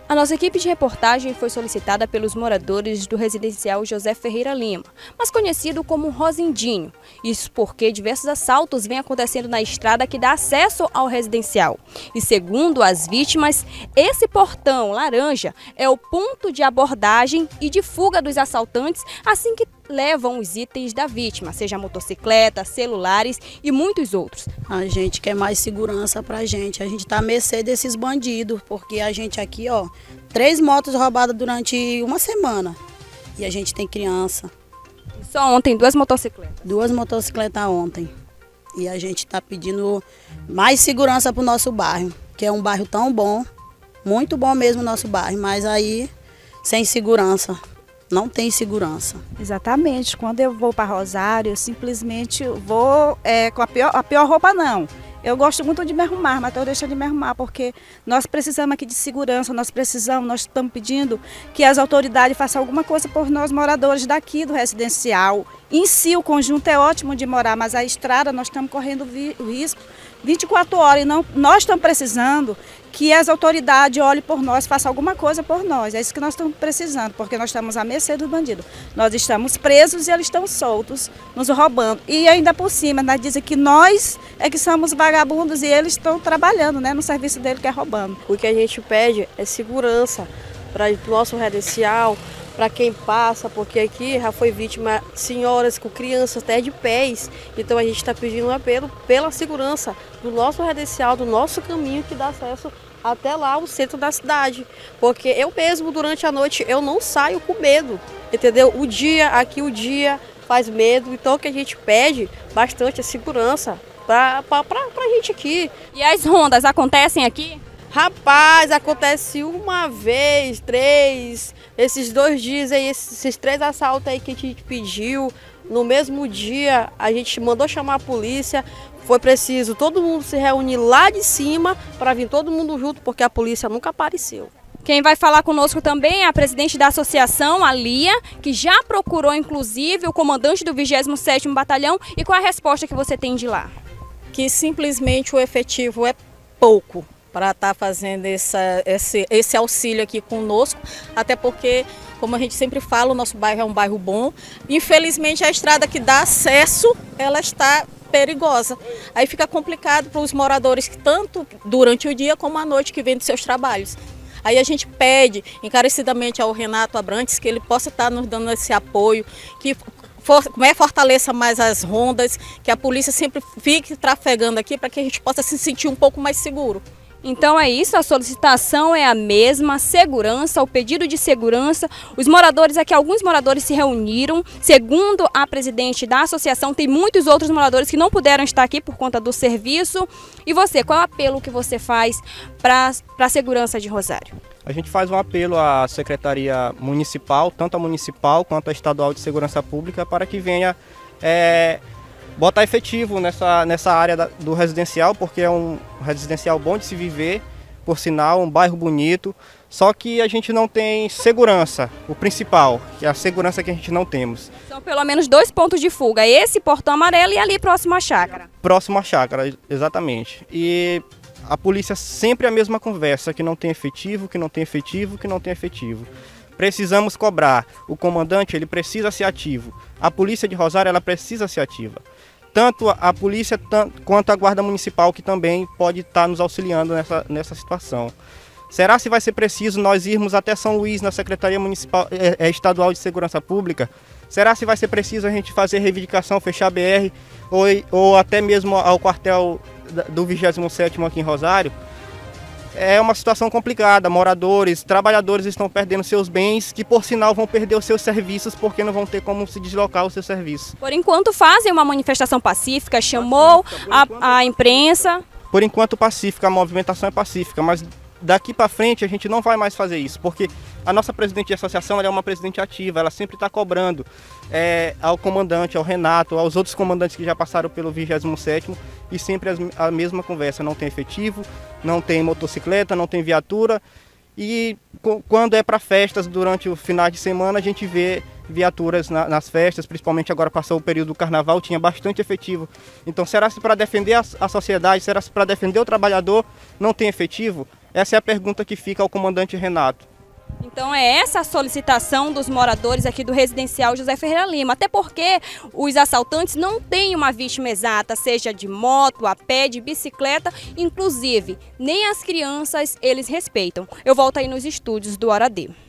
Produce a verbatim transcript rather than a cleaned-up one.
A nossa equipe de reportagem foi solicitada pelos moradores do residencial José Ferreira Lima, mas conhecido como Rosindinho. Isso porque diversos assaltos vêm acontecendo na estrada que dá acesso ao residencial. E segundo as vítimas, esse portão laranja é o ponto de abordagem e de fuga dos assaltantes assim que levam os itens da vítima, seja motocicleta, celulares e muitos outros. A gente quer mais segurança pra gente, a gente tá à mercê desses bandidos, porque a gente aqui, ó, três motos roubadas durante uma semana e a gente tem criança. Só ontem duas motocicletas? Duas motocicletas ontem e a gente tá pedindo mais segurança pro nosso bairro, que é um bairro tão bom, muito bom mesmo o nosso bairro, mas aí sem segurança. Não tem segurança. Exatamente. Quando eu vou para Rosário, eu simplesmente vou é, com a pior, a pior roupa, não. Eu gosto muito de me arrumar, mas estou deixando de me arrumar porque nós precisamos aqui de segurança, nós precisamos, nós estamos pedindo que as autoridades façam alguma coisa por nós moradores daqui do residencial. Em si o conjunto é ótimo de morar, mas a estrada nós estamos correndo o risco vinte e quatro horas e não, nós estamos precisando que as autoridades olhem por nós, façam alguma coisa por nós. É isso que nós estamos precisando, porque nós estamos à mercê dos bandidos. Nós estamos presos e eles estão soltos, nos roubando. E ainda por cima, nós dizem que nós é que somos vagabundos e eles estão trabalhando, né, no serviço dele que é roubando. O que a gente pede é segurança para o nosso residencial, para quem passa, porque aqui já foi vítima senhoras com crianças até de pés. Então a gente está pedindo um apelo pela segurança do nosso residencial, do nosso caminho que dá acesso até lá ao centro da cidade. Porque eu mesmo durante a noite eu não saio com medo, entendeu? O dia, aqui o dia faz medo, então o que a gente pede bastante é segurança para a gente aqui. E as rondas acontecem aqui? Rapaz, acontece uma vez, três, esses dois dias aí, esses três assaltos aí que a gente pediu, no mesmo dia a gente mandou chamar a polícia, foi preciso todo mundo se reunir lá de cima para vir todo mundo junto, porque a polícia nunca apareceu. Quem vai falar conosco também é a presidente da associação, a Lia, que já procurou inclusive o comandante do vigésimo sétimo Batalhão. E qual a resposta que você tem de lá? Que simplesmente o efetivo é pouco para estar tá fazendo essa, esse, esse auxílio aqui conosco, até porque, como a gente sempre fala, o nosso bairro é um bairro bom. Infelizmente, a estrada que dá acesso, ela está perigosa. Aí fica complicado para os moradores, que tanto durante o dia como à noite que vêm dos seus trabalhos. Aí a gente pede encarecidamente ao Renato Abrantes que ele possa estar nos dando esse apoio, que For, é, fortaleça mais as rondas, que a polícia sempre fique trafegando aqui para que a gente possa se sentir um pouco mais seguro. Então é isso, a solicitação é a mesma, segurança, o pedido de segurança. Os moradores aqui, alguns moradores se reuniram, segundo a presidente da associação, tem muitos outros moradores que não puderam estar aqui por conta do serviço. E você, qual é o apelo que você faz para a segurança de Rosário? A gente faz um apelo à Secretaria Municipal, tanto a municipal quanto a estadual de segurança pública, para que venha é, botar efetivo nessa, nessa área da, do residencial, porque é um residencial bom de se viver, por sinal, um bairro bonito, só que a gente não tem segurança, o principal, que é a segurança que a gente não temos. São pelo menos dois pontos de fuga, esse portão amarelo e ali próximo à chácara. Próximo à chácara, exatamente. E a polícia sempre a mesma conversa, que não tem efetivo, que não tem efetivo, que não tem efetivo. Precisamos cobrar. O comandante, ele precisa ser ativo. A polícia de Rosário, ela precisa ser ativa. Tanto a polícia tanto, quanto a guarda municipal, que também pode estar nos auxiliando nessa, nessa situação. Será se vai ser preciso nós irmos até São Luís, na Secretaria Municipal, é, Estadual de Segurança Pública? Será se vai ser preciso a gente fazer reivindicação, fechar a B R, ou, ou até mesmo ao quartel do vigésimo sétimo aqui em Rosário? É uma situação complicada, moradores, trabalhadores estão perdendo seus bens, que por sinal vão perder os seus serviços, porque não vão ter como se deslocar os seus serviços. Por enquanto fazem uma manifestação pacífica, chamou a, a imprensa? Por enquanto pacífica, a movimentação é pacífica, mas daqui para frente a gente não vai mais fazer isso, porque a nossa presidente de associação ela é uma presidente ativa, ela sempre está cobrando é, ao comandante, ao Renato, aos outros comandantes que já passaram pelo vigésimo sétimo, e sempre a mesma conversa, não tem efetivo, não tem motocicleta, não tem viatura, e quando é para festas, durante o final de semana, a gente vê viaturas na, nas festas, principalmente agora passou o período do carnaval, tinha bastante efetivo. Então será se para defender a, a sociedade, será se para defender o trabalhador não tem efetivo? Essa é a pergunta que fica ao comandante Renato. Então é essa a solicitação dos moradores aqui do residencial José Ferreira Lima, até porque os assaltantes não têm uma vítima exata, seja de moto, a pé, de bicicleta, inclusive nem as crianças eles respeitam. Eu volto aí nos estúdios do Hora D.